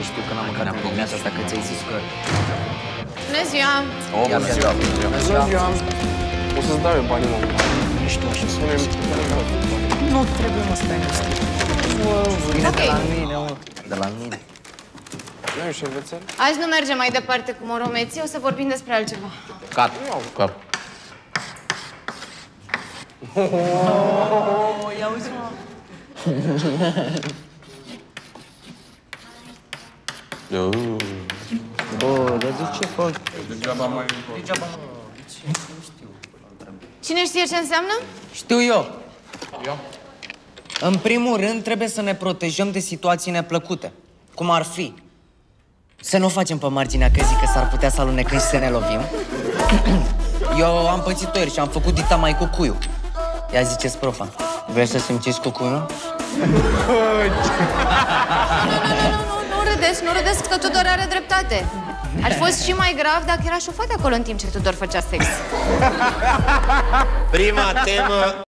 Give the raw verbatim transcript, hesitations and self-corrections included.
nu știu că n-am mâncat în dimineața asta, că ți-ai zis că... Bună ziua! O, bună ziua! Bună ziua! O să-ți dau eu banii, mă. Ești tu așa. Spune-mi... Nu trebuie, mă, stai niște. Vine de la mine, mă. De la mine. Nu ai șervețel? Azi nu mergem mai departe cu moromeții, o să vorbim despre altceva. Cat. Cat. Ia uzi, mă. Bă, dar de ce fac? Degeaba mai... Degeaba, mă. Cine știe ce înseamnă? Știu eu. Eu? În primul rând, trebuie să ne protejăm de situații neplăcute. Cum ar fi să nu o facem pe marginea căzii, că s-ar putea să alunecăm și să ne lovim. Eu am pățit-o ieri și am făcut dita mai cu cuiu. Ia ziceți, profa, vrei să simțiți cu cuiul? Nu, nu râdeți, nu râdeți, că Tudor are dreptate. Ar fi fost și mai grav dacă era șofat acolo în timp ce Tudor făcea sex. Prima temă